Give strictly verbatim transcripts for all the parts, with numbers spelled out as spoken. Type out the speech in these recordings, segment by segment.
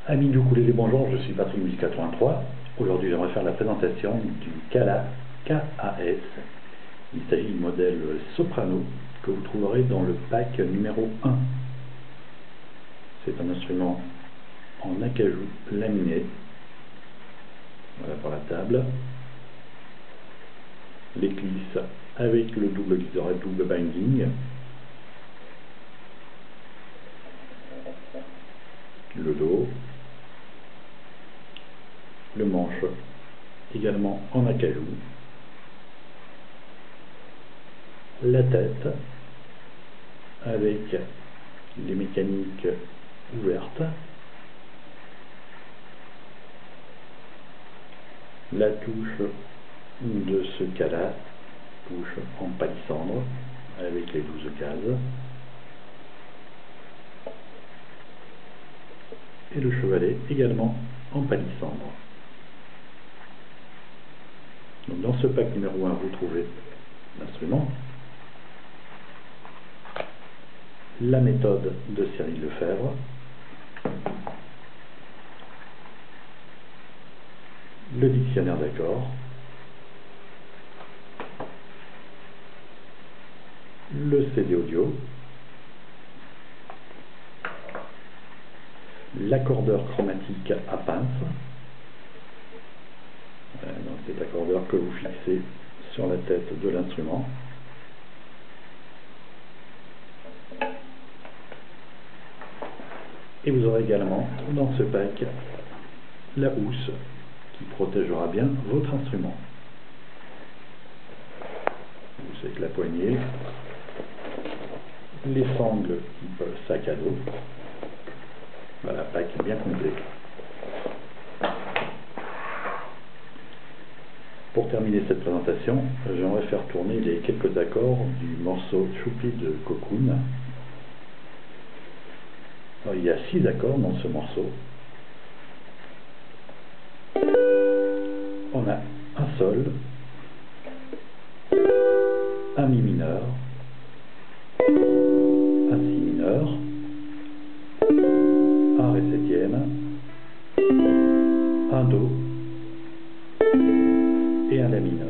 Amis du ukulélé, bonjour, je suis Patrick Musique quatre-vingt-trois. Aujourd'hui, j'aimerais faire la présentation du Kala K A S. Il s'agit du modèle soprano que vous trouverez dans le pack numéro un. C'est un instrument en acajou laminé. Voilà pour la table. L'éclisse avec le double guitare, double binding. Le dos. Le manche également en acajou, la tête avec les mécaniques ouvertes, la touche de ce cas-là, touche en palissandre avec les douze cases, et le chevalet également en palissandre. Donc dans ce pack numéro un, vous trouvez l'instrument, la méthode de Cyril Lefebvre, le dictionnaire d'accords, le C D audio, l'accordeur chromatique à pince, dans cet accordeur que vous fixez sur la tête de l'instrument. Et vous aurez également dans ce pack la housse qui protégera bien votre instrument. Housse avec la poignée, les sangles type sac à dos. Voilà, pack bien complet. Pour terminer cette présentation, j'aimerais faire tourner les quelques accords du morceau Choupi de Cocoon. Alors, il y a six accords dans ce morceau. On a un sol, un mi mineur, un si mineur, un ré septième, un do et un la mineur.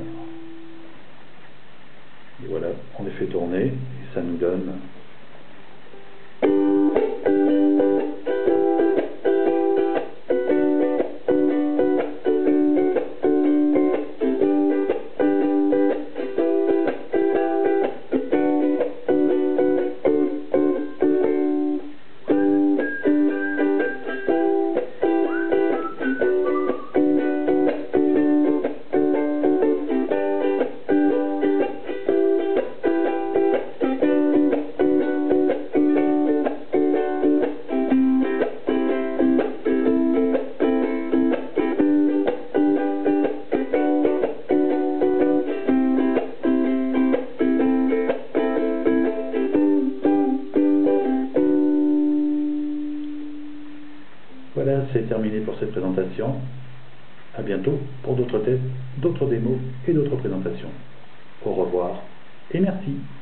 Et voilà, on les fait tourner et ça nous donne Voilà, c'est terminé pour cette présentation. À bientôt pour d'autres tests, d'autres démos et d'autres présentations. Au revoir et merci.